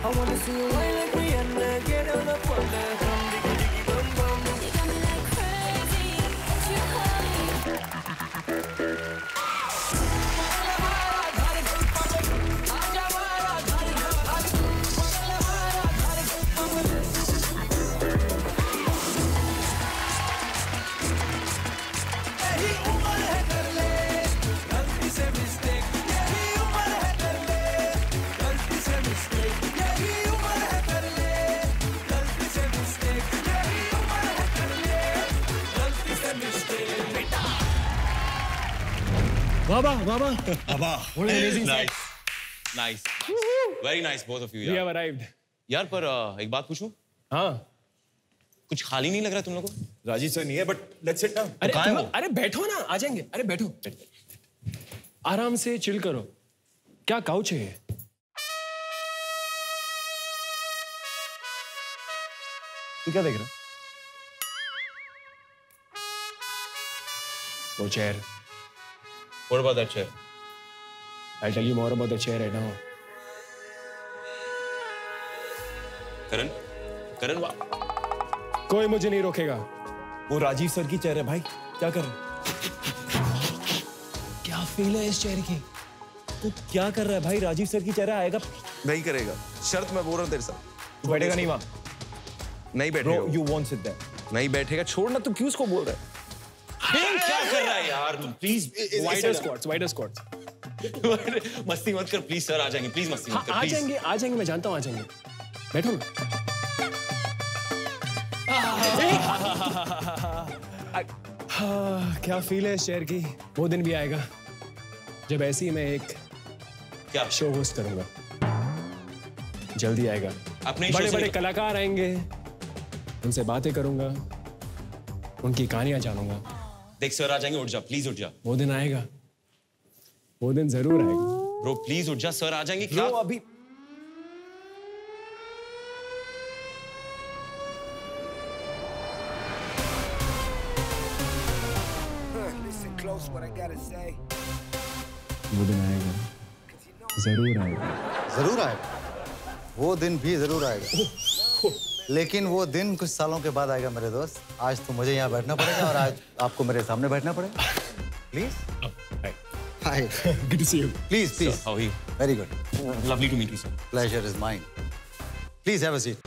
I wanna see you wine like Rihanna, get on up on that drum, diggy diggy dum dum. You got me like crazy, you call me. Baba. What an amazing sight. Nice. Very nice, both of you. We have arrived. यार पर एक बात पूछूं? हाँ. कुछ खाली नहीं लग रहा तुम लोगों को? राजीव सर नहीं है, but let's sit down. अरे बैठो ना, आ जाएंगे. अरे बैठो. आराम से चिल करो. क्या काउच है ये? तू क्या देख रहा है? वो chair. What about that chair? I'll tell you more about the chair right now. Karan कोई मुझे नहीं रोकेगा. वो राजीव सर की चेयर है भाई. क्या कर रहा है? क्या फील है इस चेयर की? तू क्या कर रहा है भाई? राजीव सर की चेयर आएगा. नहीं करेगा. शर्त मैं बोल रहा हूँ तेरे साथ. तू बैठेगा नहीं वहाँ. नहीं बैठेगा. Bro, you won't sit there. नहीं बैठेगा. छोड़ ना. तू क्यों उसको बोल रहा है? क्या कर रहा है यार तुम? Please wider squats. मस्ती मत कर प्लीज सर. आ जाएंगे प्लीज. मस्ती मत कर आ जाएंगे मैं जानता हूँ. आ जाएंगे. बैठो ना. क्या फील है इस चेयर की? वो दिन भी आएगा जब ऐसे ही मैं एक शो होस्ट करूंगा. जल्दी आएगा. बड़े कलाकार आएंगे. उनसे बातें करूंगा. उनकी कहानियां जानूंगा. देख सर आ जाएंगे. उठ जा प्लीज. उठ जा. वो दिन आएगा. वो दिन जरूर आएगा. ब्रो प्लीज उठ जा. सर आ जाएंगे. क्या अभी वो दिन आएगा. जरूर आएगा. वो दिन भी जरूर आएगा. लेकिन वो दिन कुछ सालों के बाद आएगा मेरे दोस्त. आज तो मुझे यहाँ बैठना पड़ेगा और आज आपको मेरे सामने बैठना पड़ेगा. Please. Hi. Good to see you. Please. Sir, how are you? Very good. Lovely to meet you, sir. Pleasure is mine. Please have a seat.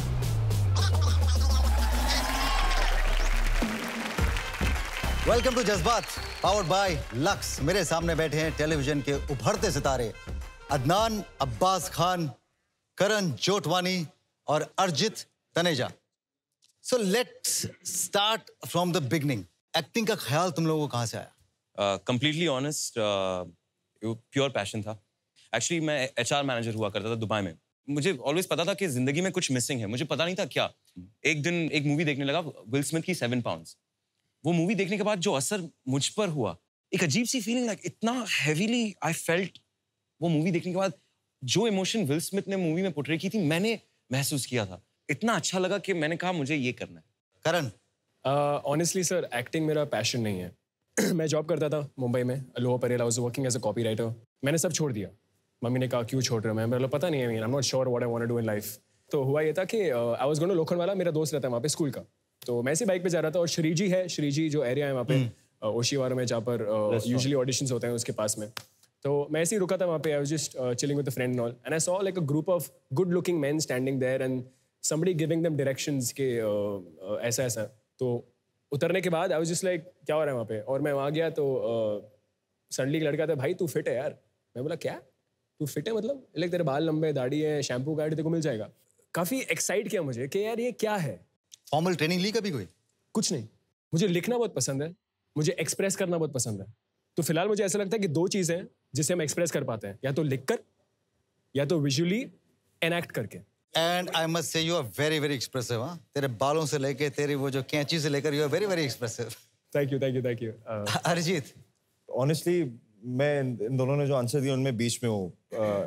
Welcome to जज्बात, powered by Lux. मेरे सामने बैठे हैं टेलीविजन के उभरते सितारे अदनान अब्बास खान, करण जोटवानी और अर्जित Taneja. So let's start from the beginning. Acting का ख्याल तुम लोगों को कहाँ से आया? Completely honest, pure passion था. Actually मैं HR मैनेजर हुआ करता था दुबई में. मुझे always पता था कि जिंदगी में कुछ मिसिंग है. मुझे पता नहीं था क्या. एक दिन एक मूवी देखने लगा विल स्मिथ की 7 पाउंड्स. वो मूवी देखने के बाद जो असर मुझ पर हुआ, एक अजीब सी फीलिंग लाइक इतना हेवीली आई फेल्ट. वो मूवी देखने के बाद जो इमोशन विल स्मिथ ने मूवी में पोर्ट्रे की थी मैंने महसूस किया था. इतना अच्छा लगा कि मैंने कहा मुझे ये करना है. करण. ऑनेस्टली सर एक्टिंग मेरा पैशन नहीं है. मैं जॉब करता था मुंबई में Lower Parel. I was working as a copywriter. मैंने सब छोड़ दिया. मम्मी ने कहा क्यों छोड़ रहे हो? मैं बोला पता नहीं. I am not sure what I want to do in life. तो हुआ ये था कि I was going to Lokhandwala. मेरा दोस्त रहता है वहाँ पे स्कूल का. तो मैं ऐसे बाइक पे जा रहा था और श्रीजी जो एरिया है वहाँ पे ओशीवारा में जहाँ पर यूजुअली ऑडिशंस होते हैं उसके पास में. तो मैं ऐसे ही रुका था वहाँ पे. I was just chilling with a friend and all and I saw like a group of good looking men standing there and somebody giving them directions के ऐसा. तो उतरने के बाद आई वाज जस्ट लाइक क्या हो रहा है वहाँ पे. और मैं वहाँ गया तो सडनली एक लड़का था. भाई तू फिट है यार. मैं बोला क्या? तू फिट है मतलब? लाइक तेरे बाल लंबे, दाढ़ी है, शैम्पू गाड़ी तेरे को मिल जाएगा. काफ़ी एक्साइट किया मुझे कि यार ये क्या है. फॉर्मल ट्रेनिंग ली कभी कोई? कुछ नहीं. मुझे लिखना बहुत पसंद है. मुझे एक्सप्रेस करना बहुत पसंद है. तो फिलहाल मुझे ऐसा लगता है कि 2 चीज़ें हैं जिससे हम एक्सप्रेस कर पाते हैं. या तो लिख कर या तो विजुअली एनएक्ट करके. And I must say you are very very expressive. हाँ, तेरे बालों से लेके तेरी वो जो कैंची से लेकर you are very very expressive. Thank you. Arijit. Honestly मैं इन दोनों ने जो आंसर दिया उनमें बीच में हो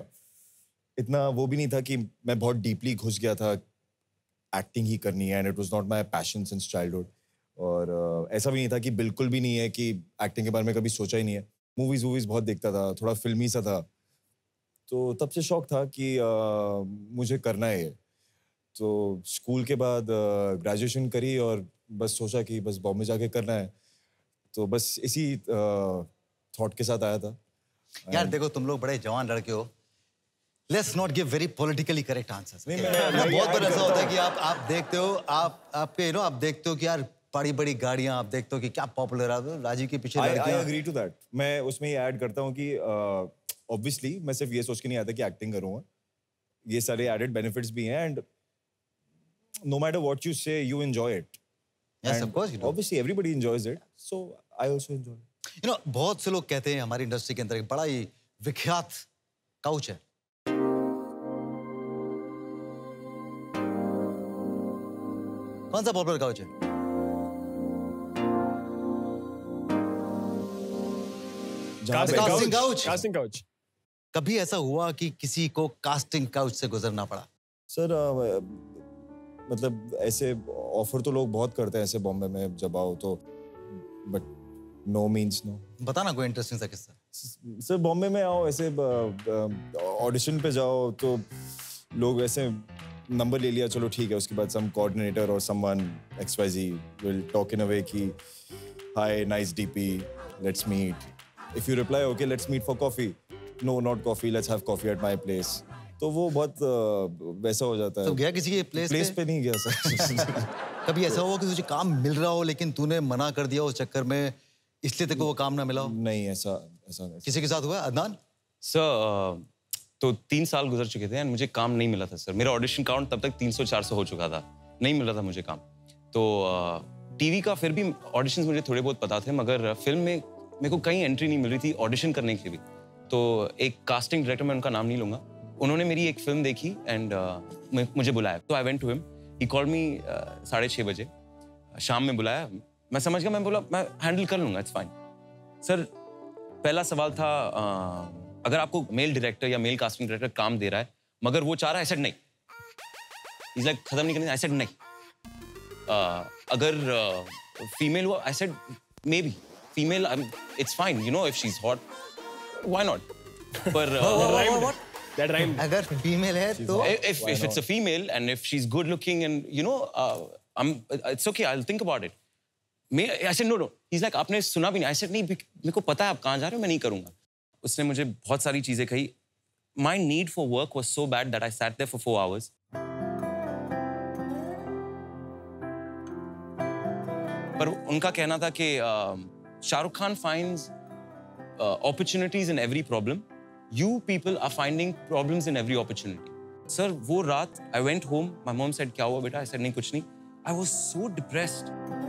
इतना वो भी नहीं था कि मैं बहुत डीपली घुस गया था एक्टिंग ही करनी है. And it was not my passion since childhood. और ऐसा भी नहीं था कि बिल्कुल भी नहीं है कि एक्टिंग के बारे में कभी सोचा ही नहीं है. मूवीज बहुत देखता था. थोड़ा फिल्मी सा था. तो तब से शौक था कि मुझे करना है ये। तो स्कूल के बाद ग्रेजुएशन करी और बस सोचा कि बस बॉम्बे जाके करना है। तो बस इसी थॉट के साथ आया था। यार देखो तुम लोग बड़े जवान लड़के हो। Let's not give very politically correct answers. बहुत बार ऐसा होता है कि आप देखते हो आपके आप देखते हो कि यार बड़ी बड़ी गाड़ियां, आप देखते हो कि क्या पॉपुलर है राजीव के पीछे आई लड़कियां। Agree to that. मैं उसमें ये ऐड करता हूँ कि ऑब्वियसली मैं सिर्फ ये सोच के नहीं आता कि एक्टिंग करूँगा, ये सारे एडेड बेनिफिट्स भी हैं and no matter what you say you enjoy it. Yes, And of course you do. Obviously everybody enjoys it, so I also enjoy it. बहुत से लोग कहते हैं हमारी इंडस्ट्री के अंदर एक बड़ा ही विख्यात काउच है। कौन सा पॉपुलर काउच है? Casting couch. Casting couch. कभी ऐसा हुआ कि किसी को कास्टिंग काउच से गुजरना पड़ा? सर मतलब ऐसे ऑफर तो लोग बहुत करते हैं ऐसे बॉम्बे में जब आओ तो, बट नो मीन्स नो। बताना कोई इंटरेस्टिंग सा किस्सा। सर बॉम्बे में आओ ऐसे ऑडिशन पे जाओ तो लोग ऐसे नंबर ले लिया, चलो ठीक है, उसके बाद सम कोऑर्डिनेटर और someone XYZ will talk in a way कि hi nice DP let's meet, if you reply okay let's meet for coffee, no not coffee let's have coffee at my place. तो वो बहुत वैसा हो जाता है। तो गया किसी के प्लेस पे नहीं गया सर। कभी ऐसा हुआ कि तुझे काम मिल रहा हो लेकिन तूने मना कर दिया उस चक्कर में, इसलिए तेरे को वो काम ना मिला हो? नहीं, ऐसा नहीं। किसी के साथ हुआ अदनान? सर तो 3 साल गुजर चुके थे एंड मुझे काम नहीं मिला था सर। मेरा ऑडिशन काउंट तब तक 300-400 हो चुका था, नहीं मिल रहा था मुझे काम। तो टीवी का फिर भी ऑडिशंस मुझे थोड़े बहुत पता थे, मगर फिल्म में मेरे को कहीं एंट्री नहीं मिल रही थी ऑडिशन करने के लिए। तो एक कास्टिंग डायरेक्टर, मैं उनका नाम नहीं लूंगा, उन्होंने मेरी एक फिल्म देखी एंड मुझे बुलाया। तो I went to him, he called me 6:30 बजे शाम में बुलाया। मैं समझ गया, मैं बोला मैं हैंडल कर लूंगा, इट्स फाइन। सर पहला सवाल था अगर आपको मेल डायरेक्टर या मेल कास्टिंग डायरेक्टर काम दे रहा है मगर वो चाह रहा है, आई सेड नहीं, इज लाइक खत्म नहीं करनी, आई सेड नहीं। अगर फीमेल हुआ, I said maybe female, it's fine, you know, if she is hot why not. पर That rhymed. अगर फीमेल है तो if it's a female and if she's good looking and you know it's okay, I'll think about it. I said no. He's like आपने सुना भी नहीं? I said नहीं, मेरे को पता है आप कहाँ जा रहे हो, मैं नहीं करूँगा। उसने मुझे बहुत सारी चीजें कही। My need for work was so bad that I sat there for 4 hours. पर उनका कहना था कि Shahrukh Khan finds opportunities in every problem. You people are finding problems in every opportunity. Sir, वो रात I went home. My mom said क्या हुआ बेटा? I said नहीं कुछ नहीं. I was so depressed.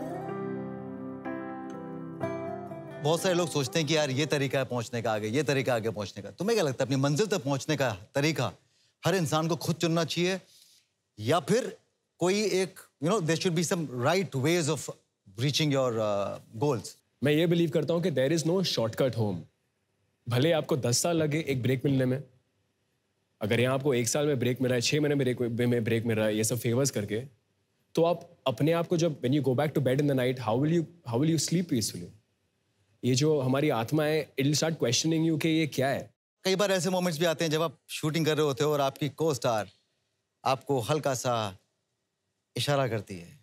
बहुत सारे लोग सोचते हैं कि यार ये तरीका है पहुंचने का आगे, ये तरीका आगे पहुंचने का। तुम्हें क्या लगता है अपनी मंजिल तक पहुंचने का तरीका हर इंसान को खुद चुनना चाहिए, या फिर कोई एक there should be some right ways of reaching your goals? मैं ये बिलीव करता हूँ कि there is no shortcut home. भले आपको 10 साल लगे एक ब्रेक मिलने में, अगर यहाँ आपको 1 साल में ब्रेक मिल रहा है, 6 महीने में ब्रेक मिल रहा है, ये सब फेवर्स करके, तो आप अपने आप को जब when you go back to bed in the night, how will you sleep peacefully? ये जो हमारी आत्मा है, it will start questioning you कि ये क्या है। कई बार ऐसे मोमेंट्स भी आते हैं जब आप शूटिंग कर रहे होते हो और आपकी को स्टार आपको हल्का सा इशारा करती है।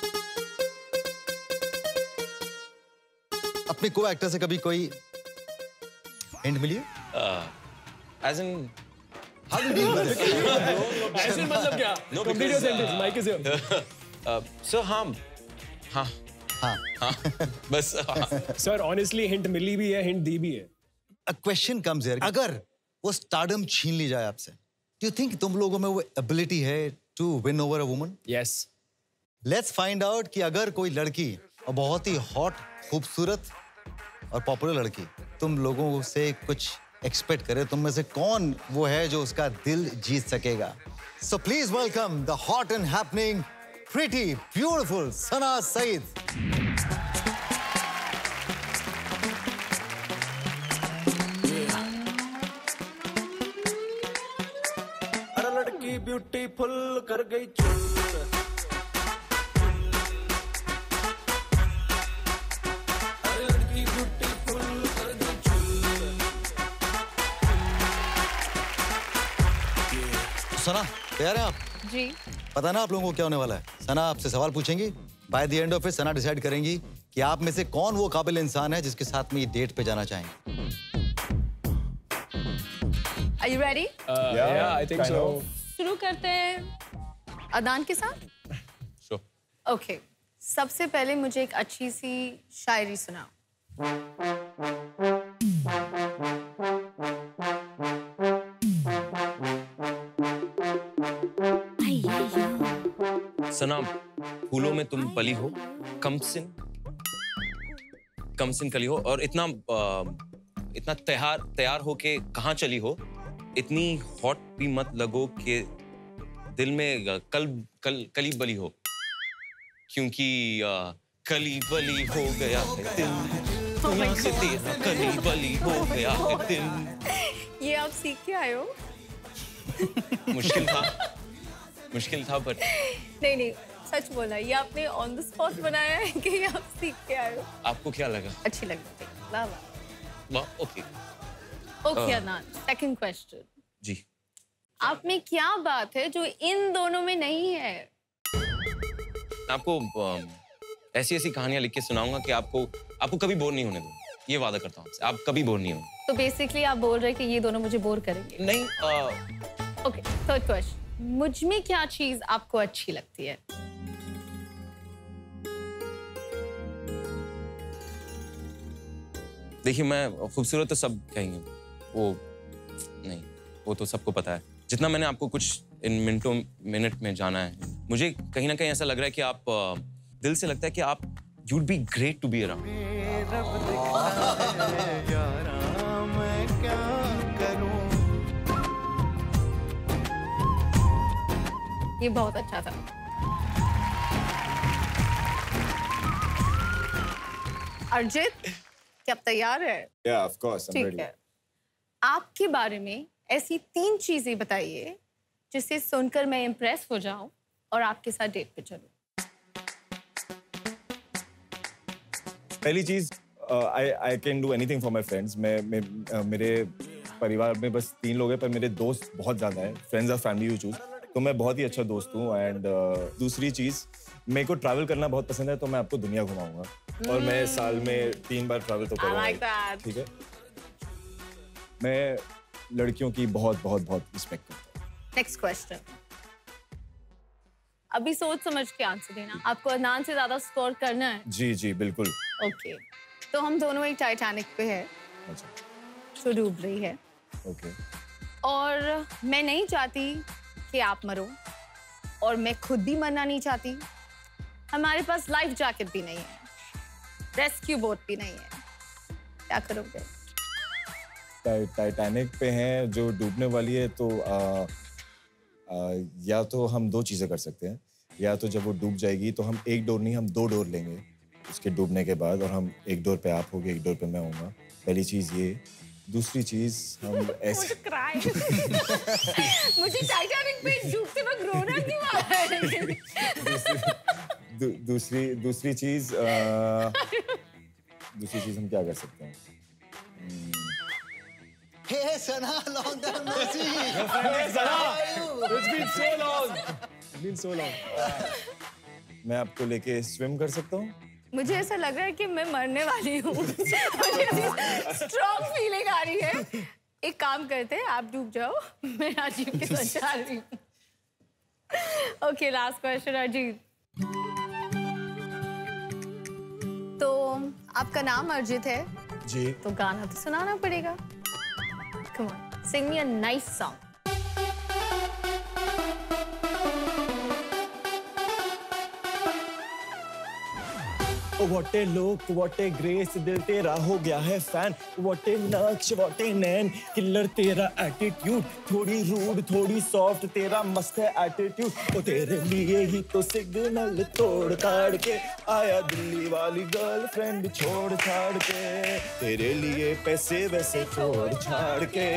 अपनी को एक्टर से कभी कोई हिंट मिली है? As in How do you deal with it? ऐसे मतलब क्या? No, Complete your because, sentence. Mic is here. sir हाँ बस हाँ। Sir, honestly hint मिली भी है, hint दी भी है। A question comes here. अगर वो स्टारडम छीन ली जाए आपसे, do you think तुम लोगों में वो एबिलिटी है to win over a woman? Yes. Let's find out कि अगर कोई लड़की और बहुत ही हॉट, खूबसूरत और पॉपुलर लड़की तुम लोगों से कुछ एक्सपेक्ट करे, तुम में से कौन वो है जो उसका दिल जीत सकेगा? So please welcome the hot and happening, pretty, beautiful Sana Saeed. अरे लड़की ब्यूटीफुल कर गई चुल, अरे लड़की ब्यूटीफुल कर गई चुल, सना, तैयार हैं आप? जी। पता ना आप लोगों को क्या होने वाला है। सना आपसे सवाल पूछेंगी, by the end of it Sana decide करेंगी कि आप में से कौन वो काबिल इंसान है जिसके साथ में ये डेट पे जाना चाहेंगे। Are you ready? Yeah, I think so. शुरू करते हैं अदनान के साथ। Sure. ओके, सबसे पहले मुझे एक अच्छी सी शायरी सुनाओ। सना, फूलों में तुम पली हो, कमसिन कली हो, और इतना तैयार हो के कहाँ चली हो, इतनी हॉट भी मत लगो कि दिल में कली बली हो, क्योंकि कली बली हो गया है दिल, दुनिया से तेरा कली बली हो गया है दिल। ये आप सीख के आए हो? मुश्किल था बट नहीं, सच बोला। ये आपने ऑन द स्पॉट बनाया है कि ये आप सीख के आए हो? आपको क्या लगा? अच्छी लगी। वाह वाह। Okay Adnan, second question. जी। आप में क्या बात है जो इन दोनों में नहीं है? आपको ऐसी कहानियां लिख के सुनाऊंगा कि आपको कभी बोर नहीं होने दूंगा। ये वादा करता हूँ आपसे, आप कभी बोर नहीं होंगे। तो बेसिकली आप बोल रहे हैं कि ये दोनों मुझे बोर करेंगे? नहीं। Okay, third question. मुझ में क्या चीज आपको अच्छी लगती है? देखिए, मैं खूबसूरत तो सब कहेंगे, वो तो सबको पता है। जितना मैंने आपको कुछ इन मिनट में जाना है, मुझे कहीं ना कहीं ऐसा लग रहा है कि आप दिल से लगता है कि आप you'd be great to be around। ये बहुत अच्छा था। अर्जित, क्या आप तैयार है? Yeah, of course, I'm ठीक ready. है। आपके बारे में ऐसी 3 चीजें बताइए जिसे सुनकर मैं इम्प्रेस हो जाऊं और आपके साथ डेट पे चलूं। पहली चीज, I can do anything for my friends. मेरे परिवार में बस 3 लोग हैं, पर मेरे दोस्त बहुत ज्यादा हैं। Friends are family you choose. तो मैं बहुत ही अच्छा दोस्त हूँ। एंड दूसरी चीज, मेरे को ट्रैवल करना बहुत पसंद है, तो मैं आपको दुनिया घुमाऊंगा। और मैं साल में 3 बार ट्रैवल तो I करूंगा। like that. ठीक है। मैं लड़कियों की बहुत रिस्पेक्ट करता हूँ। Next question. अभी सोच समझ के आंसर देना। आपको अदनान से ज्यादा स्कोर करना है। जी बिल्कुल। ओके, तो हम दोनों एक टाइटैनिक पे है, अच्छा, जो डूब रही है। ओके। और मैं नहीं चाहती कि आप मरो, और मैं खुद भी मरना नहीं चाहती। हमारे पास लाइफ जैकेट भी नहीं है, रेस्क्यू बोट भी नहीं है। क्या करोगे? टाइटैनिक पे हैं जो डूबने वाली है, तो या तो हम 2 चीजें कर सकते हैं। या तो जब वो डूब जाएगी तो हम 1 डोर नहीं, हम 2 डोर लेंगे उसके डूबने के बाद, और हम 1 डोर पे आप होगे, 1 डोर पे मैं होऊंगा। पहली चीज ये। दूसरी चीज, हम ऐसे मुझे टाइटैनिक पे डूबते वक्त रोना क्यों आ रहा है? दूसरी चीज हम क्या कर सकते हैं? Hey Sana, long time no see. It's been so long. मैं आपको लेके स्विम कर सकता हूँ? मुझे ऐसा लग रहा है कि मैं मरने वाली हूँ। स्ट्रॉन्ग फीलिंग आ रही है। एक काम करते हैं, आप डूब जाओ, मैं राजीव के साथ जा रही हूँ। Okay, last question Ajit. तो आपका नाम अर्जित है जी। तो गाना तो सुनाना पड़ेगा। Come on, sing me a nice song. What a look, what a grace, दिल तेरा हो गया है फैन। What a नक्श, what a नैन, किलर तेरा एटीट्यूड, थोड़ी रूड थोड़ी सॉफ्ट, तेरा मस्त है एटीट्यूड। ओ तेरे लिए ही तो सिग्नल तोड़ ताड़ के आया दिल्ली वाली गर्लफ्रेंड छोड़ छाड़ के, तेरे लिए पैसे वैसे छोड़ छाड़ के।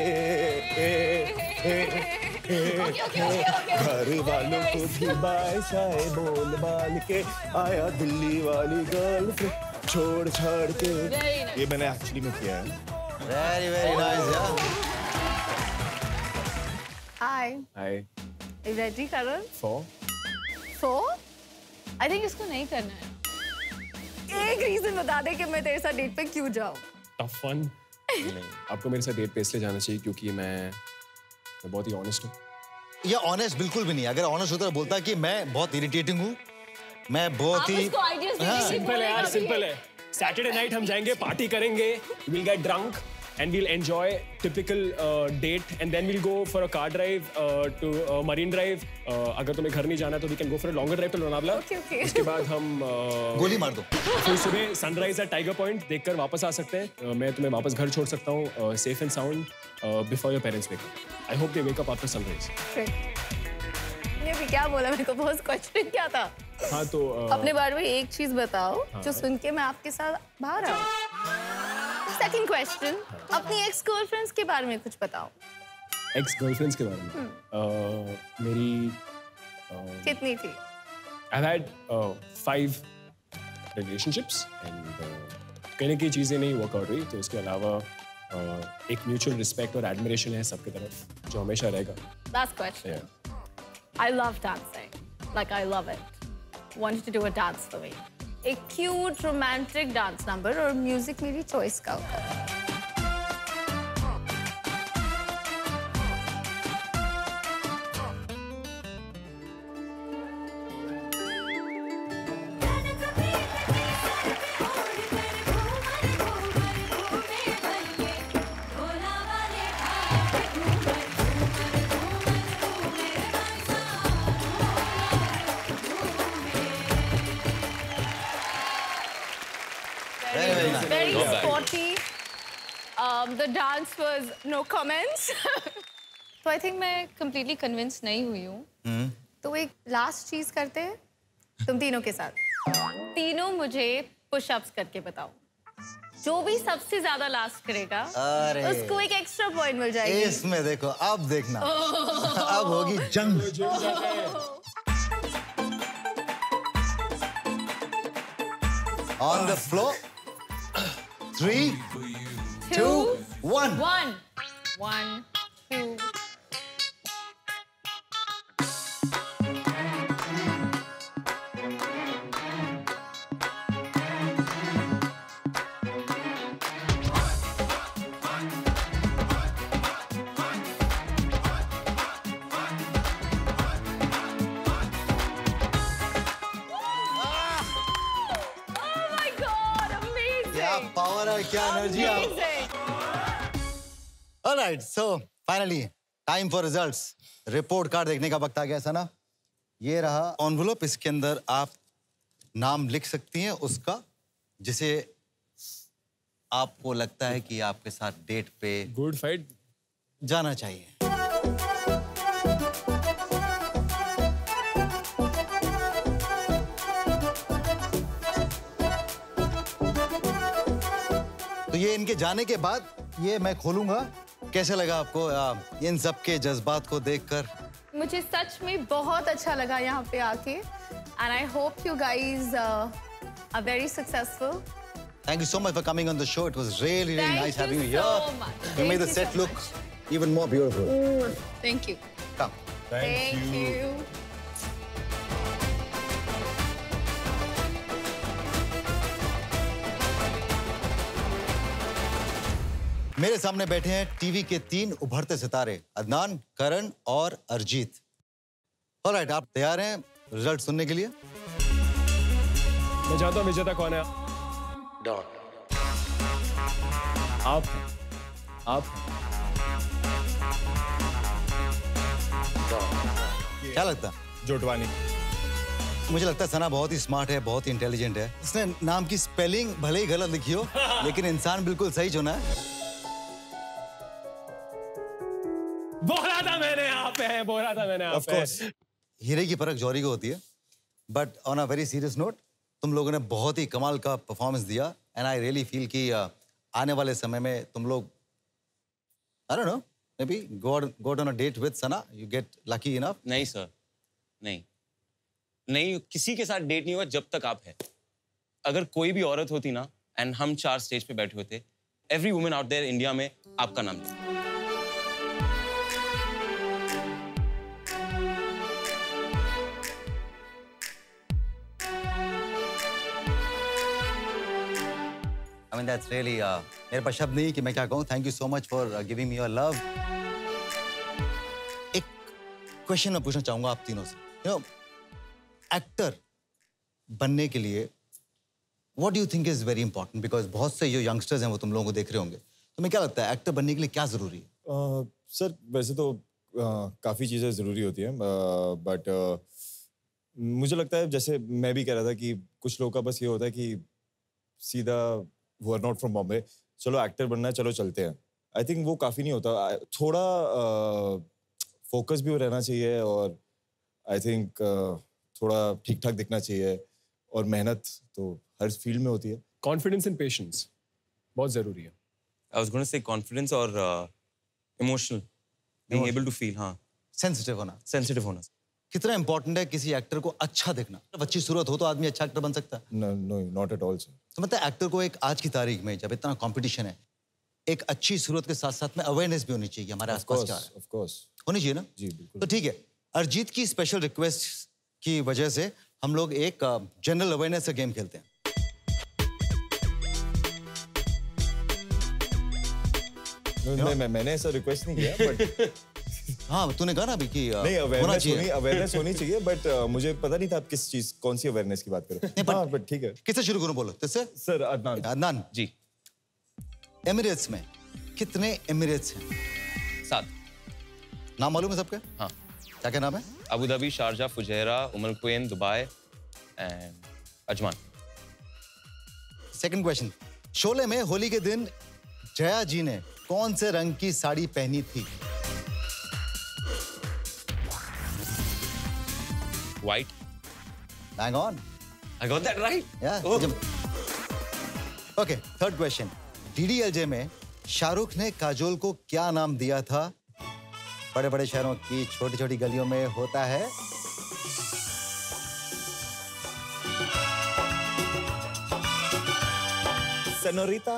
घर वालों को भी बाय शाय बोल बाल के आया दिल्ली वाली गर्लफ्रेंड छोड़ छाड़ के। ये मैंने एक्चुअली में किया है। वेरी नाइस यार। Hi. Hi. Ready Karan? 4. 4? I think इसको नहीं करना है। एक रीजन बता दे कि मैं तेरे साथ डेट पे क्यों जाऊं। Tough one. नहीं, आपको मेरे साथ डेट पे इसलिए जाना चाहिए क्योंकि मैं बहुत ही ऑनेस्ट हूँ. ये ऑनेस्ट बिल्कुल भी नहीं. अगर ऑनेस्ट होता तो बोलता कि मैं बहुत इरिटेटिंग हूँ, मैं बहुत ही सिंपल है यार, सिंपल है. सैटरडे नाइट हम जाएंगे, पार्टी करेंगे, we'll get drunk and we'll enjoy typical date and then we'll go for a car drive to Marine Drive. अगर तुम्हें घर नहीं जाना तो we can go for a longer drive to Lonavala. Okay. उसके बाद हम गोली मार दो. फिर सुबह सनराइज एट टाइगर पॉइंट देखकर वापस आ सकते हैं. मैं तुम्हें वापस घर छोड़ सकता हूँ safe and sound before your parents wake up. I hope they wake up after sunrise. ये भी क्या बोला, मेरे को बहुत क्वेश्चन क्या था. हाँ तो अपने बारे में एक चीज बताओ जो सुन के मैं आपके साथ बाहर आऊँ. सेकंड क्वेश्चन, अपनी एक्स गर्लफ्रेंड्स के बारे में कुछ बताओ. एक्स गर्लफ्रेंड्स के बारे में मेरी कितनी थी? I've had 5 relationships and कहीं की चीज़ें नहीं वर्क आउट हुई, तो उसके अलावा एक म्यूचुअल रिस्पेक्ट और एडमिरेशन है सबकी तरफ जो हमेशा रहेगा. Last question. Yeah. I love dancing. Like I love it. Want you to do a dance for me. एक cute romantic dance number और music मेरी choice का होगा. Very sporty. The dance was no comments. तो I think मैं completely convinced नहीं हुई हूँ. तो एक last चीज करते हैं तुम तीनों के साथ. तीनों मुझे push-ups करके बताओ. जो भी सबसे ज्यादा लास्ट करेगा उसको एक एक्स्ट्रा पॉइंट मिल जाएगी. इसमें देखो, अब देखना. अब होगी जंग. On the floor. 3, 2, 1. 1, 1, 2. पावर है, क्या एनर्जी है. Alright, so finally time for results. Report card देखने का वक्त आ गया सना. ये रहा एनवेलप. इसके अंदर आप नाम लिख सकती हैं उसका जिसे आपको लगता है कि आपके साथ डेट पे गुड फाइट जाना चाहिए. तो ये इनके जाने के बाद ये मैं खोलूंगा. कैसे लगा आपको इन सब के जज्बात को देखकर? मुझे सच में बहुत अच्छा लगा यहाँ पे आके. And I hope you guys are very successful. Thank you so much for coming on the show. It was really, really Thank nice you having you so here. much. You Thank made the you set so look much. even more beautiful. Thank you. Come. Thank you. मेरे सामने बैठे हैं TV के 3 उभरते सितारे, अदनान, करण और Arijit. Alright, आप तैयार हैं रिजल्ट सुनने के लिए? मैं जानता हूँ विजेता कौन है. डॉन. आप. क्या लगता? जोटवानी. मुझे लगता है सना बहुत ही स्मार्ट है, बहुत ही इंटेलिजेंट है. इसने नाम की स्पेलिंग भले ही गलत लिखी हो लेकिन इंसान बिल्कुल सही चुना है. बोला था मैंने आप पे, बोला था मैंने आप पे. हीरे की परख जौहरी को होती है. But on a very serious note, तुम लोगों ने बहुत ही कमाल का परफॉर्मेंस दिया. एंड आई रियली फील कि आने वाले समय में तुम लोग, I don't know, maybe go on a date with Sana, you get lucky enough. नहीं सर, नहीं, किसी के साथ डेट नहीं हुआ जब तक आप है. अगर कोई भी औरत होती ना एंड हम 4 स्टेज पे बैठे होते, every woman out there India में आपका नाम लेता. mean, that's really मेरे पास शब्द नहीं कि मैं क्या कहूँ. Thank you so much for giving me your love. एक क्वेश्चन मैं पूछना चाहूँगा आप तीनों से. You know, एक्टर बनने के लिए what do you think is very important? Because बहुत से जो youngsters हैं वो तुम लोगों को देख रहे होंगे. तुम्हें क्या लगता है एक्टर बनने के लिए क्या जरूरी है? सर वैसे तो काफ़ी चीज़ें ज़रूरी होती हैं बट मुझे लगता है जैसे मैं भी कह रहा था कि कुछ लोगों का बस ये होता है कि सीधा वो आर नॉट फ्रॉम बॉम्बे, चलो एक्टर बनना है, चलो चलते हैं. आई थिंक वो काफ़ी नहीं होता. थोड़ा फोकस भी रहना चाहिए और आई थिंक थोड़ा ठीक ठाक दिखना चाहिए और मेहनत तो हर फील्ड में होती है. कॉन्फिडेंस एंड पेशेंस बहुत ज़रूरी है. I was going to say confidence और emotional, being able to feel, हाँ. सेंसिटिव होना. Sensitive होना. कितना इंपॉर्टेंट है किसी एक्टर को अच्छा दिखना. अच्छी सूरत हो तो आदमी अच्छा एक्टर बन सकता है. No not at all sir. तो मतलब एक्टर को एक आज की तारीख में जब इतना कंपटीशन है, एक अच्छी सूरत के साथ साथ में अवेयरनेस भी होनी चाहिए हमारे आसपास क्या है. ऑफ कोर्स होनी चाहिए ना. जी बिल्कुल. तो ठीक है, अरिजीत की स्पेशल रिक्वेस्ट की वजह से हम लोग एक जनरल अवेयरनेस का गेम खेलते हैं. मैंने ऐसा रिक्वेस्ट नहीं किया बट हाँ तूने कहा ना अभी कि नहीं होना चाहिए. अवेयरनेस होनी चाहिए बट मुझे पता नहीं था आप किस चीज कौन सी अवेयरनेस की बात कर रहे हैं. हाँ बट ठीक है. किससे शुरू करूं बोलो. किससे? सर अदनान. अदनान जी. एमिरेट्स में कितने एमिरेट्स हैं? 7. नाम मालूम है सबके? हाँ. क्या क्या नाम है? Abu Dhabi, Sharjah, Fujairah, Umm al Quwain, Dubai and Ajman. Second question. Sholay में होली के दिन जया जी ने कौन से रंग की साड़ी पहनी थी? White. Hang on. I got that right. Yeah. Oh. Okay. Third question. DDLJ में शाहरुख ने काजोल को क्या नाम दिया था? बड़े बड़े शहरों की छोटी छोटी गलियों में होता है. सेनोरिटा.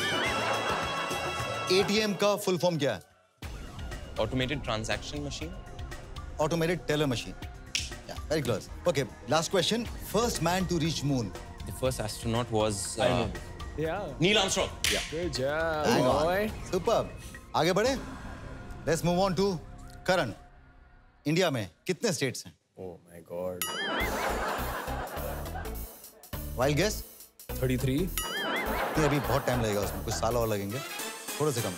ATM का फुल फॉर्म क्या है? Automated transaction machine. Automated teller machine. Yeah, very close. Okay, last question. First man to reach moon. The first astronaut was Yeah. Neil Armstrong. Yeah. Good job, Hang on. boy. Superb. आगे बढ़े. Let's move on to Karan. India में कितने states हैं? Oh my God. Wild guess? 33. नहीं, अभी बहुत time लगेगा उसमें, कुछ साल और लगेंगे, थोड़े से कम.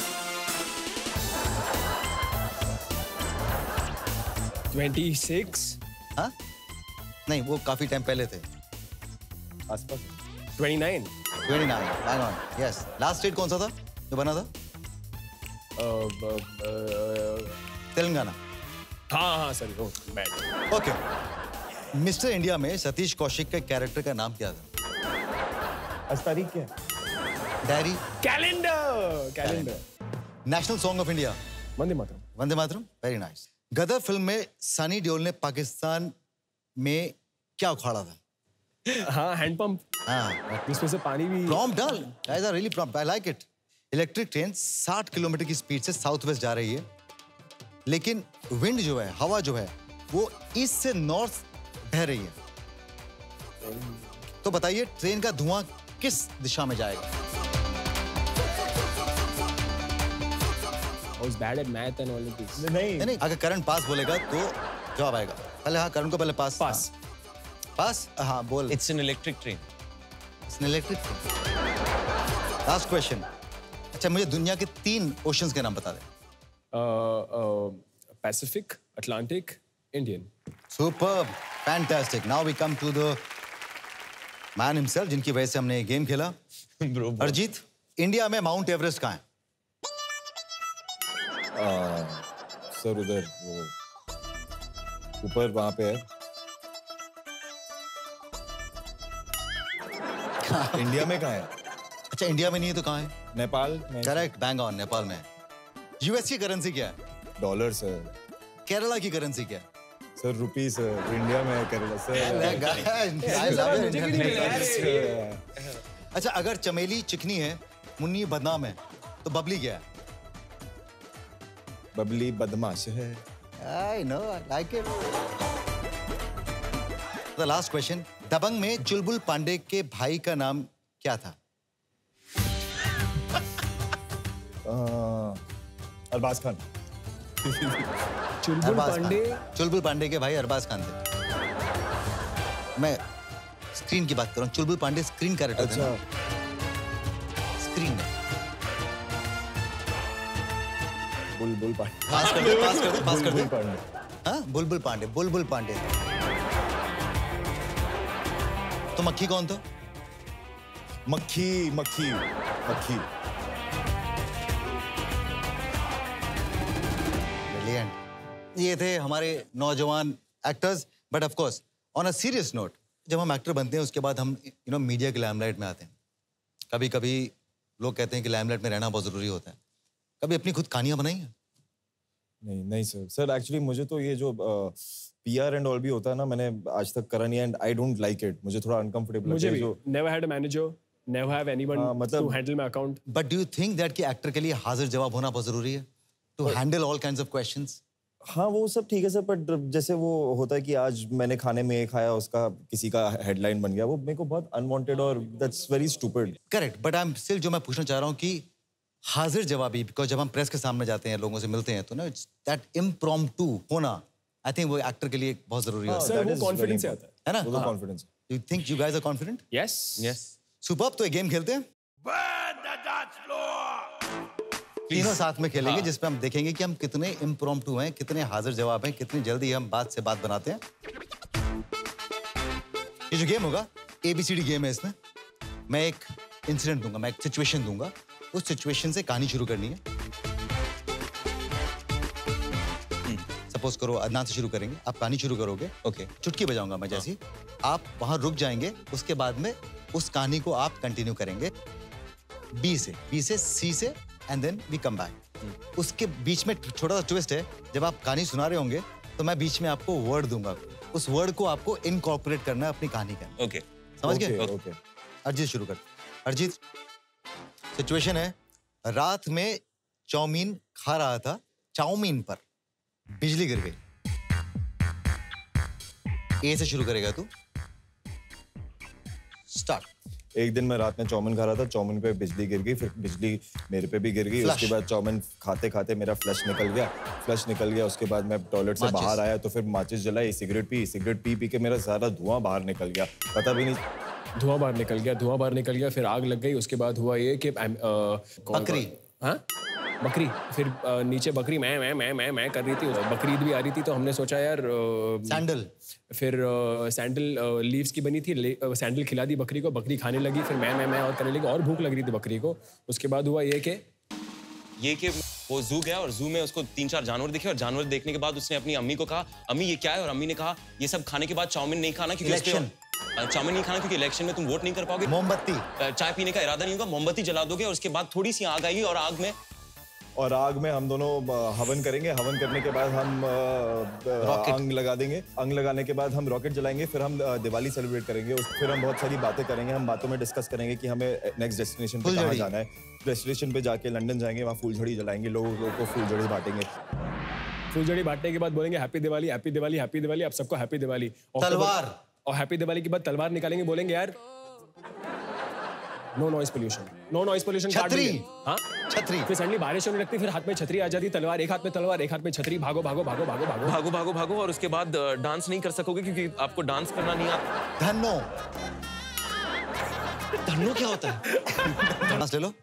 26. हाँ? नहीं, वो काफी टाइम पहले थे. आसपास. 29. 29. Hang on. Yes. Last state कौन सा था जो बना था? तेलंगाना. हाँ sorry. Oh bad. Okay. Mister India में सतीश कौशिक के कैरेक्टर का नाम क्या था? आज तारीख क्या? Diary. Calendar. National song of India? Vande Mataram. Vande Mataram. Very nice. Gadar film में सनी देओल ने पाकिस्तान में क्या उखाड़ा था? हाँ हैंड पंप. हाँ. इसमें से पानी भी. प्रॉम्प्ट डाल. Guys are really prompt. I like it. Electric train 60 kilometre की स्पीड से साउथ वेस्ट जा रही है, लेकिन विंड जो है, हवा जो है, वो ईस्ट से नॉर्थ बह रही है. तो बताइए ट्रेन का धुआं किस दिशा में जाएगा? I was bad at math and all of this. नहीं, अगर करण पास बोलेगा तो जवाब आएगा. पहले हाँ, करण को पहले पास. पास. पास. हाँ बोल. It's an electric train. It's an electric train. Last question. अच्छा मुझे दुनिया के 3 ओशंस के नाम बता दे. Pacific, Atlantic, Indian. Superb. Fantastic. Now we come to the man himself, जिनकी वजह से हमने ये गेम खेला. अरिजीत, इंडिया में माउंट एवरेस्ट कहाँ है? सर उधर वो ऊपर वहां पे है. इंडिया में कहाँ है? अच्छा इंडिया में नहीं है तो कहाँ है? Nepal. Correct. Bang on. Nepal में है. यूएस की करेंसी क्या है? Dollar sir. केरला की करेंसी क्या है? सर रुपी सर. इंडिया में केरला सर. अच्छा अगर चमेली चिकनी है, मुन्नी बदनाम है, तो बबली क्या है? बबली बदमाश है. I know, I like it. The last question. दबंग में चुलबुल पांडे के भाई का नाम क्या था? अरबाज खान। चुलबुल अरबाज पांडे। खान। चुलबुल पांडे के भाई अरबाज खान थे। मैं स्क्रीन की बात कर रहा हूँ। चुलबुल पांडे स्क्रीन कैरेक्टर थे अच्छा। ना? स्क्रीन में। बुलबुल पांडे। पास कर दे, पास कर दे, पास कर दे। बुलबुल पांडे। हाँ, बुलबुल पांडे, बुलबुल पांडे। तो मक्खी कौन था? मक्खी मक्खी मक्खी। ब्रिलियंट। ये थे हमारे नौजवान actors. But of course on a serious note, जब हम एक्टर बनते हैं उसके बाद हम मीडिया के लाइमलाइट में आते हैं। कभी कभी लोग कहते हैं कि लाइमलाइट में रहना बहुत जरूरी होता है। कभी अपनी खुद कहानियां बनाई हैं? नहीं नहीं सर एक्चुअली मुझे तो ये जो पीआर एंड ऑल भी होता है ना, मैंने आज तक करा नहीं and I don't like it. मुझे थोड़ा अनकंफर्टेबल मुझे लगता भी है जो never had a manager, never have anyone मतलब- to handle my account. But do you think that कि एक्टर के लिए हाजिर जवाब होना बहुत जरूरी है to handle all kinds of questions? हाँ वो सब ठीक है सर, बट जैसे वो होता है कि आज मैंने खाने में ये खाया, उसका किसी का हेडलाइन बन गया, वो मेरे को बहुत अनवांटेड और that's very stupid. Correct, but I am still, जो मैं पूछना चाह रहा हूँ कि हाजिर जवाबी, बिकॉज जब हम प्रेस के सामने जाते हैं, लोगों से मिलते हैं, तो ना दैट इम्प्रॉम्प्टू होना, आई थिंक वो एक्टर के लिए बहुत जरूरी होता Sir, वो confidence से आता है। है ना? वो तो confidence. You think you guys are confident? Yes. Yes. Superb. तो एक गेम खेलते हैं, तीनों साथ में खेलेंगे, हाँ। जिसमें हम देखेंगे कि हम कितने इम्प्रॉम्प्टू हैं, कितने हाजिर जवाब हैं, कितनी जल्दी हम बात से बात बनाते हैं। ये जो गेम होगा, ABCD गेम है। इसमें मैं एक इंसिडेंट दूंगा, मैं एक सिचुएशन दूंगा, उस सिचुएशन से कहानी शुरू करनी है। सपोज करो अदनान से शुरू करेंगे, आप कहानी शुरू करोगे। Okay. चुटकी बजाऊंगा मैं जैसी, आप वहां रुक जाएंगे, उसके बाद में उस कहानी को आप कंटिन्यू करेंगे B से C से, and then we come back. उसके बीच में छोटा सा ट्विस्ट है, जब आप कहानी सुना रहे होंगे तो मैं बीच में आपको वर्ड दूंगा, उस वर्ड को आपको इनकॉर्पोरेट करना है अपनी कहानी के अंदर। Okay. समझ गए? ओके। अरिजीत शुरू कर। अरिजीत, सिचुएशन है, रात में चाउमीन खा रहा था, चाउमीन पर बिजली गिर गई। ए से शुरू करेगा तू। स्टार्ट। एक दिन मैं रात में चाउमीन खा रहा था, चाउमीन पे बिजली गिर गई, फिर बिजली मेरे पे भी गिर गई। Flush. उसके बाद चाउमीन खाते खाते मेरा फ्लश निकल गया। उसके बाद मैं टॉयलेट से माचिस। बाहर आया तो फिर माचिस जलाई, सिगरेट पी के मेरा सारा धुआं बाहर निकल गया, पता भी नहीं। धुआं बाहर निकल गया, फिर आग लग गई। उसके बाद हुआ ये कि बकरी। हाँ, बकरी। फिर नीचे बकरी मैं कर रही थी, बकरीद भी आ रही थी, तो हमने सोचा यार सैंडल। फिर सैंडल लीव्स की बनी थी, सैंडल खिला दी बकरी को, बकरी खाने लगी, फिर मैं और करने लगी, और भूख लग रही थी बकरी को। उसके बाद हुआ ये कि वो जू गया और जू में उसको 3-4 जानवर दिखे, और जानवर देखने के बाद उसने अपनी अम्मी को कहा, अम्मी ये क्या है? और अम्मी ने कहा, ये सब खाने के बाद चाउमीन नहीं खाना, क्योंकि चाउमीन नहीं खाना क्योंकि इलेक्शन में तुम वोट नहीं कर पाओगे। मोमबत्ती। चाय पीने का इरादा नहीं होगा, मोमबत्ती जला दोगे, और उसके बाद थोड़ी सी आग आएगी, और आग में हम दोनों हवन करेंगे। हवन करने के बाद हम अंग लगा देंगे। अंग लगाने के बाद हम रॉकेट जलाएंगे। फिर हम दिवाली सेलिब्रेट करेंगे। फिर हम बहुत सारी बातें करेंगे। हम बातों में डिस्कस करेंगे कि हमें नेक्स्ट डेस्टिनेशन पे कहाँ जाना है। डेस्टिनेशन पे जाके लंदन जाएंगे, वहाँ फूलझड़ी जलाएंगे, लोगों को फूलझड़ी बांटेंगे। फुलझड़ी बांटने के बाद बोलेंगे happy Diwali, happy Diwali, happy Diwali, आप सबको हैप्पी दिवाली। तलवार। और हैप्पी दिवाली के बाद तलवार निकालेंगे, बोलेंगे यार नो नॉइज पोल्यूशन। छतरी। हाँ, छतरी। फिर सडनली बारिश होने लगती, फिर हाथ में छतरी आ जाती, तलवार एक हाथ में, तलवार एक हाथ में, छतरी, भागो, और उसके बाद डांस नहीं कर सकोगे क्योंकि आपको डांस करना नहीं आता। धन्नो। धन्नो क्या होता है? सांस ले लो।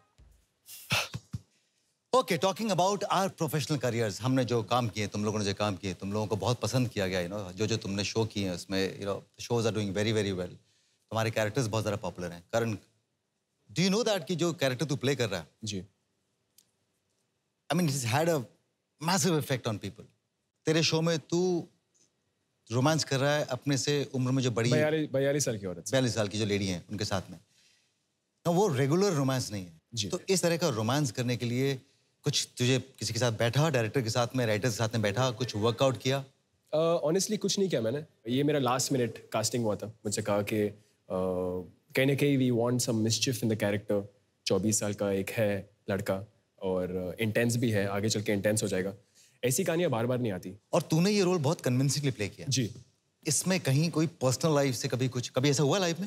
Okay, talking about our professional careers, हमने जो काम किए, तुम लोगों ने जो काम किए, तुम लोगों को बहुत पसंद किया गया, जो तुमने शो किए हैं उसमें shows are doing very very well. तुम्हारे कैरेक्टर्स बहुत ज़्यादा पॉपुलर हैं। Karan, do you know that कि जो कैरेक्टर तू प्ले कर रहा है, जी, I mean it's had a massive effect on people. तेरे शो में तू रोमांस कर रहा है अपने से उम्र में जो बड़ी 42 साल की औरत से। 42 साल की जो लेडी हैं उनके साथ में, ना वो रेगुलर रोमांस नहीं जी। है। तो इस तरह का रोमांस करने के लिए कुछ तुझे किसी के साथ बैठा, डायरेक्टर के साथ में, राइटर के साथ में बैठा, कुछ वर्कआउट किया? ऑनेस्टली कुछ नहीं किया मैंने। ये मेरा लास्ट मिनट कास्टिंग हुआ था। मुझसे कहा कि कहीं ना कहीं we want some mischief in the character. 24 साल का एक है लड़का और इंटेंस भी है, आगे चल के इंटेंस हो जाएगा। ऐसी कहानियाँ बार बार नहीं आती। और तूने ये रोल बहुत कन्विंसिंगली प्ले किया। जी। इसमें कहीं कोई पर्सनल लाइफ से कभी ऐसा हुआ लाइफ में?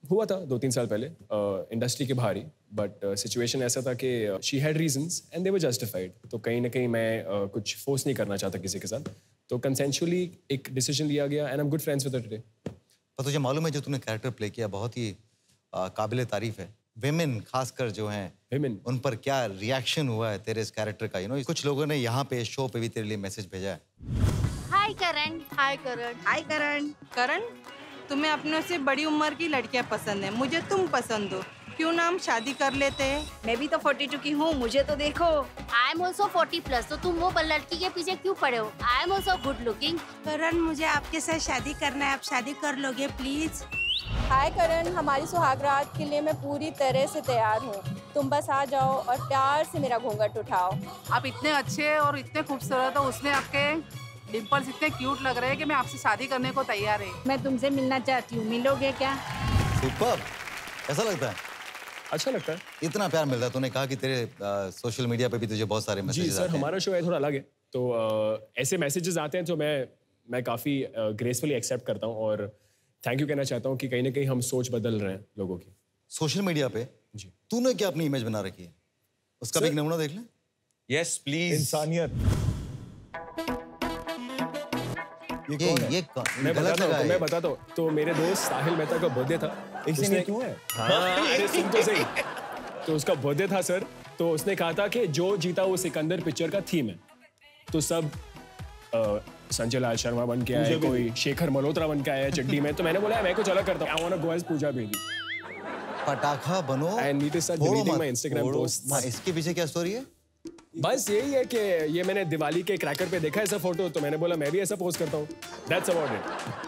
हुआ था 2-3 साल पहले इंडस्ट्री के बाहर ही, बट सिचुएशन ऐसा था कि she had reasons and they were justified, तो कहीं ना कहीं मैं कुछ फोर्स नहीं करना चाहता किसी के साथ, तो कंसेंशुअली एक डिसीजन लिया गया and I am good friends with her today. पर तुझे मालूम है जो तूने कैरेक्टर प्ले किया बहुत ही काबिल तारीफ है। विमेन खासकर जो हैं Women. उन पर क्या रिएक्शन हुआ है तेरे इस कैरेक्टर का? कुछ लोगों ने यहाँ पे शो पे भी तेरे लिए मैसेज भेजा है। हाय करण। हाय करण। हाय करण। करण, तुम्हें अपने से बड़ी उम्र की लड़कियां पसंद है, मुझे तुम पसंद हो, क्यों ना हम शादी कर लेते हैं? मैं भी तो 42 की हूँ, मुझे तो देखो। आई एम ऑल्सो 40+, तो तुम वो लड़की के पीछे क्यों पड़े हो? I am also good looking. Karan, मुझे आपके साथ शादी करना है, आप शादी कर लोगे प्लीज? हाय करण, हमारी सुहागरात के लिए मैं पूरी तरह से तैयार हूँ, तुम बस आ जाओ और प्यार से मेरा घूंघट उठाओ। आप इतने अच्छे और इतने खूबसूरत हो, उसमें आपके डिम्पल्स इतने क्यूट लग रहे हैं कि मैं आपसे शादी करने को तैयार है। मैं तुमसे मिलना चाहती हूँ, मिलोगे क्या? सुपर, कैसा लगता है? अच्छा लगता है। इतना प्यार मिलता है। तूने कहा कि तेरे सोशल मीडिया पे भी तुझे बहुत सारे जी मैसेजेस सर, आते हैं। हमारा शो है थोड़ा अलग है, तो ऐसे मैसेजेस आते हैं तो मैं काफ़ी ग्रेसफुली एक्सेप्ट करता हूँ और थैंक यू कहना चाहता हूँ कि कहीं ना कहीं हम सोच बदल रहे हैं लोगों की। सोशल मीडिया पे जी तूने क्या अपनी इमेज बना रखी है? उसका भी एक नमूना देख ले। Yes please. इंसानियत। मैं बताता हूँ। तो मेरे दोस्त साहिल मेहता का बर्थडे था। उसने क्यों है? हाँ, अरे सुन तो सही। तो उसका बर्थडे था सर, तो उसने कहा था कि जो जीता वो सिकंदर पिक्चर का थीम है, तो सब संजय लाल शर्मा बन के आए, कोई शेखर मल्होत्रा बन के आया चड्डी में, तो मैंने बोला मैं कुछ अलग करता हूँ। I want to go as Pooja Bedi. पटाखा बनो। I need to start deleting my Instagram post. इसके पीछे क्या स्टोरी है? बस यही है कि ये मैंने दिवाली के क्रैकर पे देखा ऐसा फोटो, तो मैंने बोला मैं भी ऐसा पोस्ट करता हूँ। That's about it.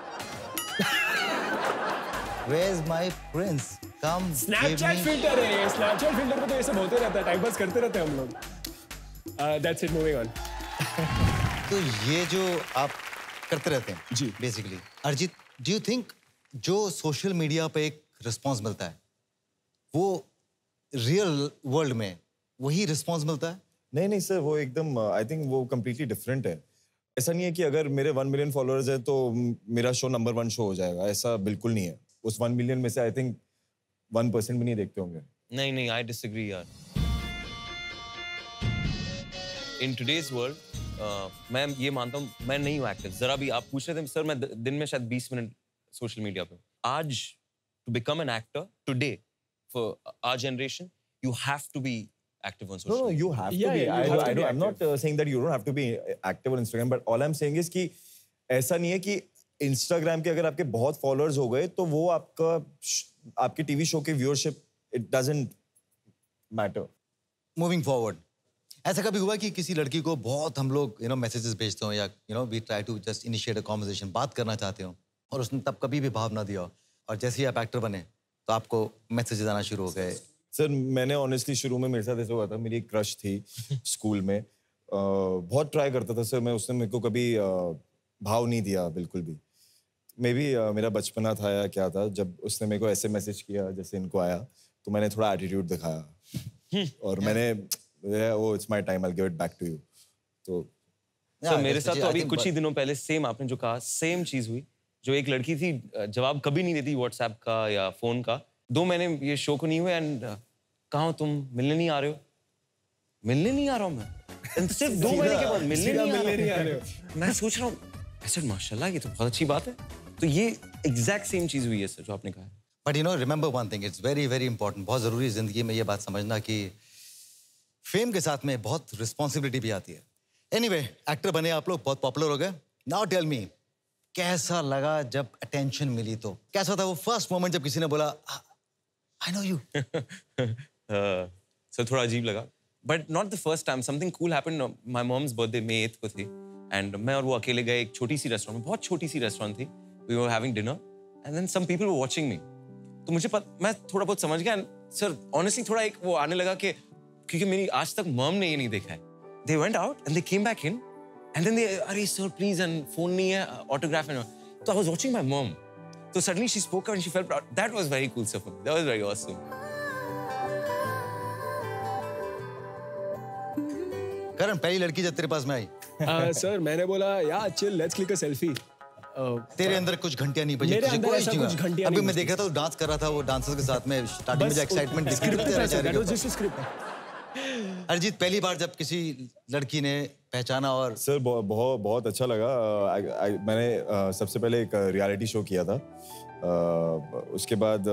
Where's my prince? Come Snapchat filter है, स्नैपचैट फिल्टर पे तो ये सब होते रहता है, टाइम पास करते रहते हैं हम लोग। That's it, moving on. तो ये जो आप करते रहते हैं जी basically, Arijit, do you think जो सोशल मीडिया पे एक रिस्पॉन्स मिलता है वो रियल वर्ल्ड में वही रिस्पॉन्स मिलता है? नहीं सर, वो एकदम आई थिंक वो कम्प्लीटली डिफरेंट है। ऐसा नहीं है कि अगर मेरे 1 मिलियन फॉलोअर्स है तो मेरा शो नंबर 1 शो हो जाएगा, ऐसा बिल्कुल नहीं है। उस 1 मिलियन में से आई थिंक 1% भी नहीं देखते होंगे। नहीं, आई डिसएग्री यार। इन टुडेज वर्ल्ड मैं ये मानता हूँ, मैं नहीं हूँ एक्टिव। जरा भी आप पूछ रहे थे सर, मैं दिन में शायद 20 मिनट सोशल मीडिया पे। आज to become an actor today for our generation, you have to be active on social No, media. you have to Yeah, be. yeah, you have to be I'm not saying that you don't have to be active on Instagram, but all I'm saying is कि ऐसा नहीं है कि Instagram के अगर आपके बहुत followers हो गए तो वो आपके टीवी शो के viewership it doesn't matter. Moving forward, ऐसा कभी हुआ कि किसी लड़की को बहुत हम लोग मैसेजेस भेजते हो या we try to just initiate a conversation, बात करना चाहते हो और उसने तब कभी भी भाव ना दिया हो और जैसे ही आप एक्टर बने तो आपको मैसेजेस आना शुरू हो गए? सर मैंने ऑनेस्टली शुरू में मेरे साथ ऐसा हुआ था, मेरी एक क्रश थी स्कूल में, बहुत ट्राई करता था सर मैं, उसने मेरे को कभी भाव नहीं दिया बिल्कुल भी। मे बी मेरा बचपना था या क्या था, जब उसने मेरे को ऐसे मैसेज किया जैसे इनको आया तो मैंने थोड़ा एटीट्यूड दिखाया और मैंने oh it's my time, I will give it back to you. तो मेरे साथ तो अभी कुछ ही दिनों पहले सेम आपने जो कहा सेम चीज हुई। जो एक लड़की थी, जवाब कभी नहीं देती व्हाट्सएप का या फोन का। 2 महीने ये शो को नहीं हुए एंड कहाँ हो तुम, मिलने नहीं आ रहे हो? मिलने नहीं आ रहा हूँ मैं, सिर्फ 2 महीने के बाद मिलने नहीं आ रहे हो। मैं सोच रहा हूँ ऐसे माशाल्लाह ये तो बहुत अच्छी बात है। तो ये एग्जैक्ट सेम चीज हुई है सर जो आपने कहा। But remember one thing, it's very very important, बहुत जरूरी है जिंदगी में ये बात समझना कि फेम के साथ में बहुत रिस्पॉन्सिबिलिटी भी आती है। एनीवे, एक्टर बने आप लोग, बहुत पॉपुलर हो गए। नाउ टेल मी, कैसा लगा जब अटेंशन मिली? तो कैसा था वो फर्स्ट मोमेंट जब किसी ने बोला I know you? सर थोड़ा अजीब लगा, but not the first time. Something cool happened. My mom's birthday May 8 को थी एंड मैं और वो अकेले गए एक छोटी सी रेस्टोरेंट में, बहुत छोटी सी रेस्टोरेंट थी। We were having dinner and then some people were watching me. तो मुझे मैं थोड़ा बहुत समझ गया सर, ऑनेस्टली थोड़ा एक वो आने लगा कि क्योंकि मेरी आज तक मॉम ने ये नहीं देखा है। They went out and they came back in and then they अरे सर प्लीज, एंड फोन नहीं है, ऑटोग्राफ है। तो I was watching my mom, so suddenly she spoke up and she felt proud. That was very cool stuff. That was very awesome. Karan, पहली लड़की जब तेरे पास में आई सर मैंने बोला यार chill, let's click a selfie. तेरे अंदर कुछ घंटियां नहीं बजी? मेरे अंदर ऐसा कुछ घंटियां अभी नहीं मैं देखा था, डांस कर रहा था वो डांसर्स के साथ में, स्टार्टिंग में जो एक्साइटमेंट दिख रही थी। स्क्रिप्ट। अरिजीत, पहली बार जब किसी लड़की ने पहचाना और सर बहुत अच्छा लगा। मैंने सबसे पहले एक रियलिटी शो किया था, उसके बाद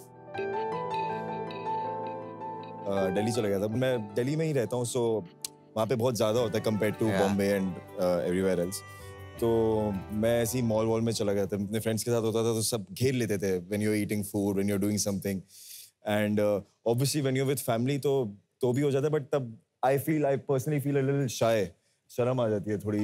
दिल्ली चला गया था। मैं दिल्ली में ही रहता हूँ, सो वहाँ पे बहुत ज़्यादा होता है compare to Bombay and everywhere else. तो मैं ऐसे ही मॉल वॉल में चला गया था, अपने फ्रेंड्स के साथ होता था तो सब घेर लेते थे when you are eating food, when you are doing something, and obviously when you are with family तो भी हो जाता है, बट तब I personally feel a little shy, शर्म आ जाती है थोड़ी।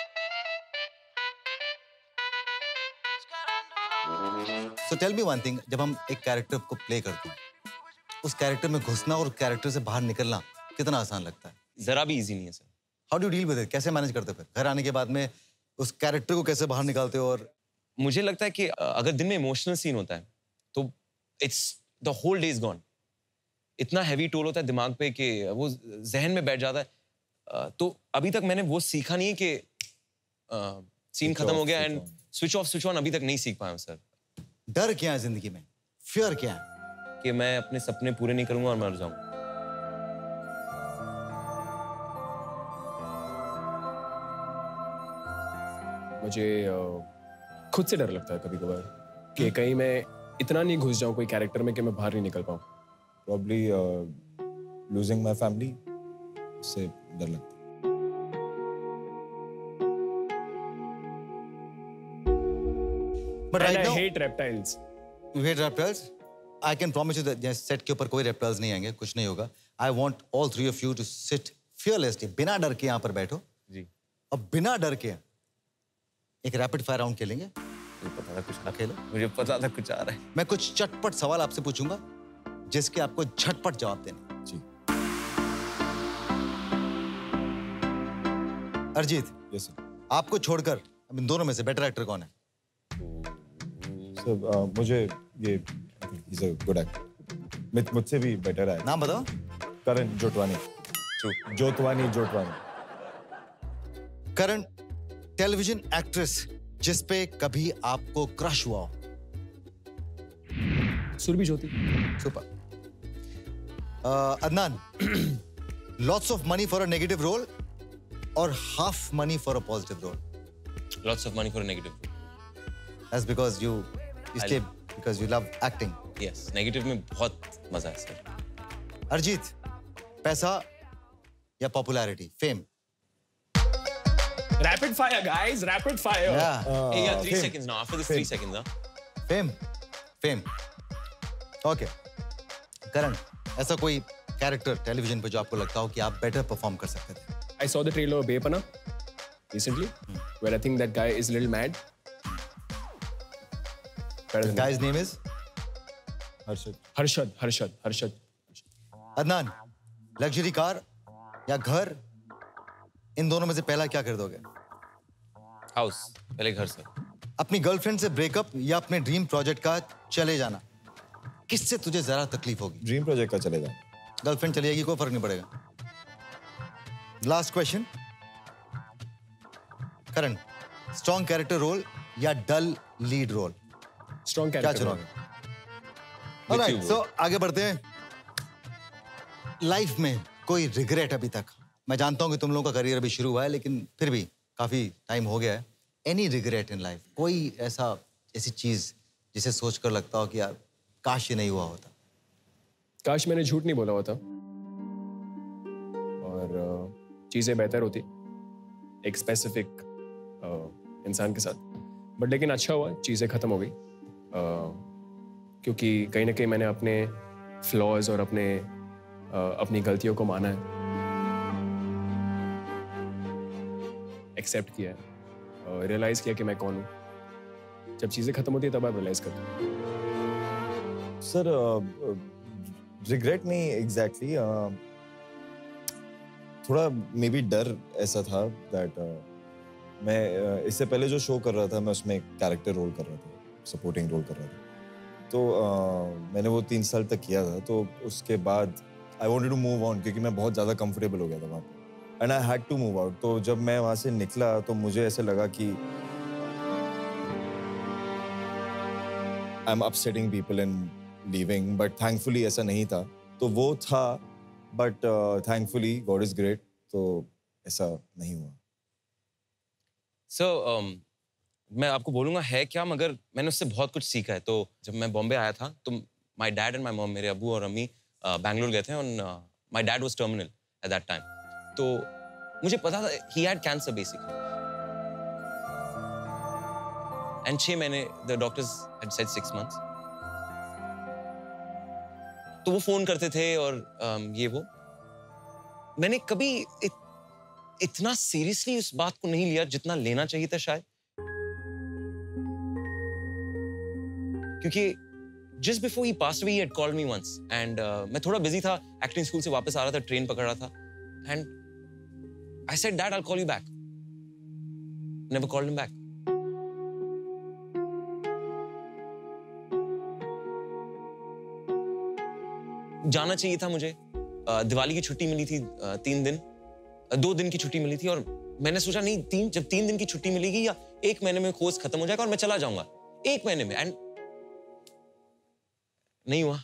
So tell me one thing, जब हम एक कैरेक्टर को प्ले करते हैं, उस कैरेक्टर में घुसना और कैरेक्टर से बाहर निकलना कितना आसान लगता है? जरा भी इजी नहीं है sir. How do deal with it? कैसे मैनेज करते हो फिर घर आने के बाद में उस कैरेक्टर को कैसे बाहर निकालते हो? और मुझे लगता है कि अगर दिन में इमोशनल सीन होता है तो it's the whole day is gone. इतना हैवी टोल होता है दिमाग पे कि वो जहन में बैठ जाता है। तो अभी तक मैंने वो सीखा नहीं है कि सीन खत्म हो गया एंड स्विच ऑन अभी तक नहीं सीख पाया हूं सर। डर क्या है जिंदगी में? फियर क्या है? कि मैं अपने सपने पूरे नहीं करूंगा और मर जाऊं। मुझे खुद से डर लगता है कभी कभार कि कहीं मैं इतना नहीं घुस जाऊं कोई कैरेक्टर में कि मैं बाहर नहीं निकल पाऊं। Probably losing my family, उससे डर लगता है। But right And I now, hate reptiles. you hate reptiles? I can promise you that जैसे सेट के ऊपर कोई reptiles नहीं आएंगे, कुछ नहीं होगा। I want all three of you to sit fearlessly, बिना डर के यहाँ पर बैठो। जी। और बिना डर के एक रैपिड फायर राउंड खेलेंगे। मुझे पता था कुछ खेलो। मुझे पता था कुछ आ रहा है। मैं कुछ चटपट सवाल आपसे पूछूंगा जिसके आपको झटपट जवाब देने। जी। Arijit, Yes sir. आपको छोड़कर अब इन दोनों में से बेटर एक्टर कौन है? So, मुझे ये he's a good actor. मुझसे भी बेटर है। नाम बताओ। करण जोटवानी। जोतवानी। करण, टेलीविजन एक्ट्रेस जिस पे कभी आपको क्रश हुआ हो? Surbhi Jyoti. Super. Adnan, lots of money for a negative role और half money for a positive role? Lots of money for a negative. That's because you stay because you love acting. Yes, negative में बहुत मजा है sir. Arijit, पैसा या popularity, fame? Rapid fire, guys. Rapid fire. Hey, yeah, 3 fame. seconds now. After this 3 seconds, huh? Fame. Okay. Karan, ऐसा कोई character television पे जो आपको लगता हो कि आप बेटर परफॉर्म कर सकते थे? I saw the trailer of Bepana recently, where I think that guy is a little mad. The guy's name is Harshad. Adnan, luxury car या घर, इन दोनों में से पहला क्या कर दोगे? हाउस, पहले घर सर। अपनी गर्लफ्रेंड से ब्रेकअप या अपने ड्रीम प्रोजेक्ट का चले जाना, किससे तुझे जरा तकलीफ होगी? ड्रीम प्रोजेक्ट का चलेगा। गर्लफ्रेंड चली जाएगी, कोई फर्क नहीं पड़ेगा। Last question, Karan, strong character role या डल लीड रोल? Strong क्या character. चुनोगे? ऑलराइट, सो आगे बढ़ते हैं। लाइफ में कोई रिग्रेट अभी तक? मैं जानता हूं कि तुम लोगों का करियर अभी शुरू हुआ है, लेकिन फिर भी काफी टाइम हो गया है। Any regret in life? कोई ऐसी चीज जिसे सोचकर लगता हो कि यार काश ये नहीं हुआ होता? काश मैंने झूठ नहीं बोला होता और चीजें बेहतर होती एक स्पेसिफिक इंसान के साथ। बट लेकिन अच्छा हुआ चीजें खत्म हो गई, क्योंकि कहीं ना कहीं मैंने अपने फ्लॉज और अपनी गलतियों को माना है, एक्सेप्ट किया है, रियलाइज किया कि मैं कौन हूँ। जब चीजें खत्म होती है तब आप रियलाइज करते हो। सर रिग्रेट नहीं एग्जैक्टली, थोड़ा मे बी डर ऐसा था दैट मैं इससे पहले जो शो कर रहा था मैं उसमें कैरेक्टर रोल कर रहा था, सपोर्टिंग रोल कर रहा था। तो मैंने वो 3 साल तक किया था। तो उसके बाद I wanted to move on, क्योंकि मैं बहुत ज़्यादा कंफर्टेबल हो गया था वहाँ पे, and I had to move out. तो जब मैं वहाँ से निकला तो मुझे ऐसे लगा कि I'm upsetting people and leaving, but thankfully ऐसा नहीं था. तो वो था, but thankfully God is great. तो ऐसा नहीं हुआ. So मैं आपको बोलूँगा है क्या, मगर मैंने उससे बहुत कुछ सीखा है. तो जब मैं बॉम्बे आया था तो my dad and my mom, मेरे अब्बू और अम्मी बैंगलोर गए थे और my dad was terminal at that time. तो मुझे पता था he had cancer basically. And 6 महीने the doctors had said 6 months. तो वो फोन करते थे और ये वो. मैंने कभी इतना सीरियसली उस बात को नहीं लिया जितना लेना चाहिए था शायद. क्योंकि just before he passed away, he had called me once, and मैं थोड़ा busy था, acting school से वापस आ रहा था, ट्रेन पकड़ रहा था, and I said, Dad, I'll call you back. Never called him back. जाना चाहिए था मुझे. दिवाली की छुट्टी मिली थी 3 दिन, 2 दिन की छुट्टी मिली थी और मैंने सोचा नहीं जब 3 दिन की छुट्टी मिलेगी या 1 महीने में कोर्स खत्म हो जाएगा और मैं चला जाऊंगा 1 महीने में, एंड नहीं हुआ.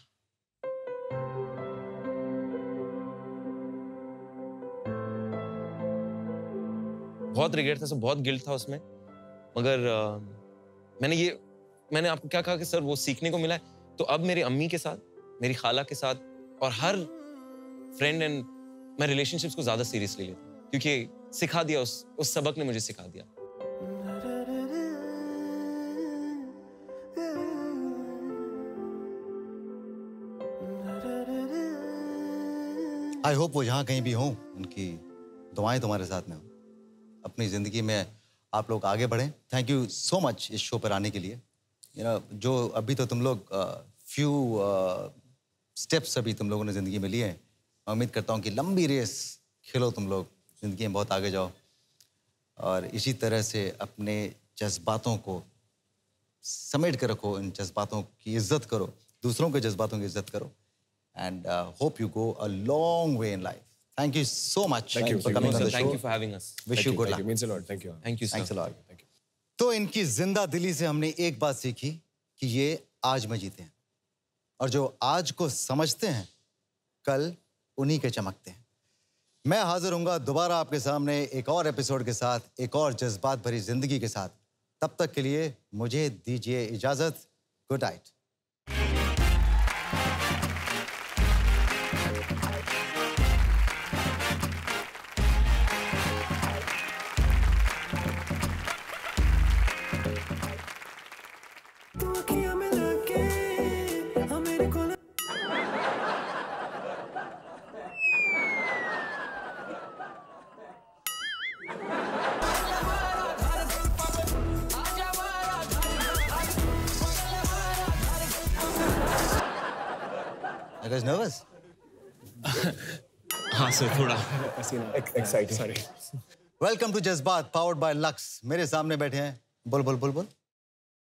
बहुत रिग्रेट था, सब बहुत गिल्ट था उसमें, मगर मैंने आपको क्या कहा कि सर वो सीखने को मिला है. तो अब मेरी अम्मी के साथ, मेरी खाला के साथ और हर फ्रेंड एंड मैं रिलेशनशिप्स को ज्यादा सीरियसली लेता हूं, क्योंकि सिखा दिया, उस सबक ने मुझे सिखा दिया. आई होप वो जहाँ कहीं भी हों, उनकी दुआएं तुम्हारे साथ में हो. अपनी ज़िंदगी में आप लोग आगे बढ़ें. थैंक यू सो मच इस शो पर आने के लिए. जो अभी तो तुम लोग फ्यू स्टेप्स अभी तुम लोगों ने ज़िंदगी में लिए हैं. मैं उम्मीद करता हूँ कि लंबी रेस खेलो तुम लोग, ज़िंदगी में बहुत आगे जाओ और इसी तरह से अपने जज्बातों को समेट कर रखो. इन जज्बातों की इज्जत करो, दूसरों के जज्बातों की इज्जत करो. And hope you go a long way in life. Thank you so much for coming on the show. Thank you for having us. Wish you good luck. It means a lot. Thank you. Thank you, sir. Thanks a lot. Thank you. तो इनकी जिंदा दिली से हमने एक बात सीखी कि ये आज में जीते हैं और जो आज को समझते हैं कल उन्हीं के चमकते हैं. मैं हाजिर हूँगा दोबारा आपके सामने एक और एपिसोड के साथ, एक और जज्बात भरी जिंदगी के साथ. तब तक के लिए मुझे दीजिए इजाजत. Good night. Are you guys nervous? हाँ सर, थोड़ा Exciting. Sorry. Welcome to Jazbaat powered by Lux. मेरे सामने बैठे हैं बुलबुल.